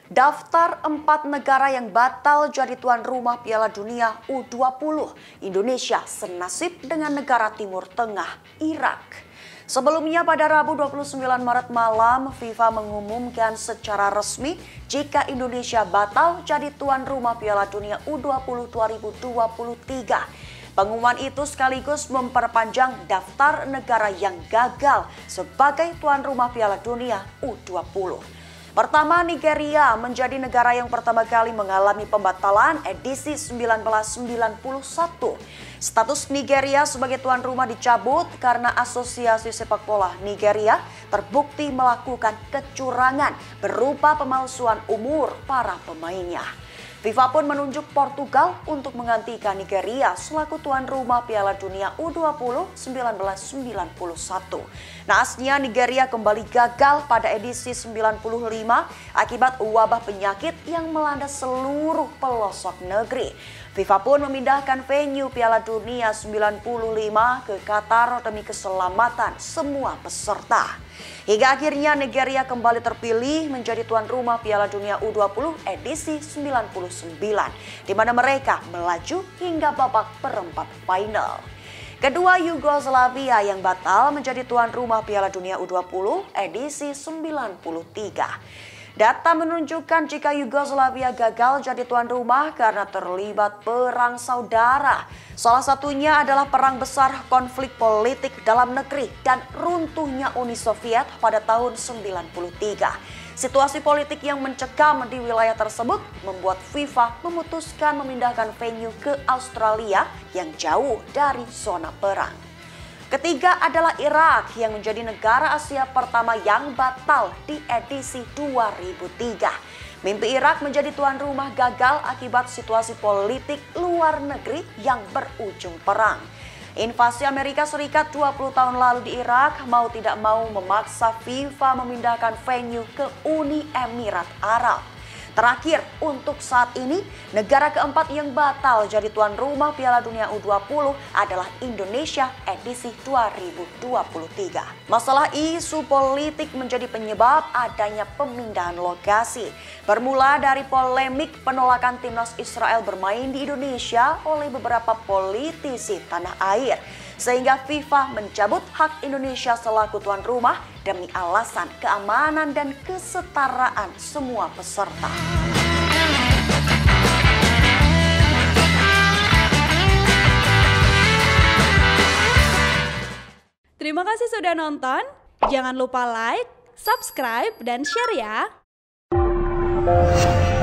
Daftar 4 negara yang batal jadi tuan rumah Piala Dunia U20. Indonesia senasib dengan negara Timur Tengah, Irak. Sebelumnya pada Rabu 29 Maret malam, FIFA mengumumkan secara resmi jika Indonesia batal jadi tuan rumah Piala Dunia U20 2023. Pengumuman itu sekaligus memperpanjang daftar negara yang gagal sebagai tuan rumah Piala Dunia U20. Pertama, Nigeria menjadi negara yang pertama kali mengalami pembatalan edisi 1991. Status Nigeria sebagai tuan rumah dicabut karena Asosiasi Sepak Bola Nigeria terbukti melakukan kecurangan berupa pemalsuan umur para pemainnya. FIFA pun menunjuk Portugal untuk menggantikan Nigeria selaku tuan rumah Piala Dunia U20 1991. Naasnya Nigeria kembali gagal pada edisi 95 akibat wabah penyakit yang melanda seluruh pelosok negeri. FIFA pun memindahkan venue Piala Dunia 95 ke Qatar demi keselamatan semua peserta. Hingga akhirnya Nigeria kembali terpilih menjadi tuan rumah Piala Dunia U20 edisi 99, di mana mereka melaju hingga babak perempat final. Kedua, Yugoslavia yang batal menjadi tuan rumah Piala Dunia U20 edisi 93. Data menunjukkan jika Yugoslavia gagal jadi tuan rumah karena terlibat perang saudara. Salah satunya adalah perang besar konflik politik dalam negeri dan runtuhnya Uni Soviet pada tahun 93. Situasi politik yang mencekam di wilayah tersebut membuat FIFA memutuskan memindahkan venue ke Australia yang jauh dari zona perang. Ketiga adalah Irak yang menjadi negara Asia pertama yang batal di edisi 2003. Mimpi Irak menjadi tuan rumah gagal akibat situasi politik luar negeri yang berujung perang. Invasi Amerika Serikat 20 tahun lalu di Irak mau tidak mau memaksa FIFA memindahkan venue ke Uni Emirat Arab. Terakhir, untuk saat ini, negara keempat yang batal jadi tuan rumah Piala Dunia U20 adalah Indonesia edisi 2023. Masalah isu politik menjadi penyebab adanya pemindahan lokasi. Bermula dari polemik penolakan timnas Israel bermain di Indonesia oleh beberapa politisi tanah air. Sehingga FIFA mencabut hak Indonesia selaku tuan rumah demi alasan keamanan dan kesetaraan semua peserta. Terima kasih sudah nonton. Jangan lupa like, subscribe, dan share ya.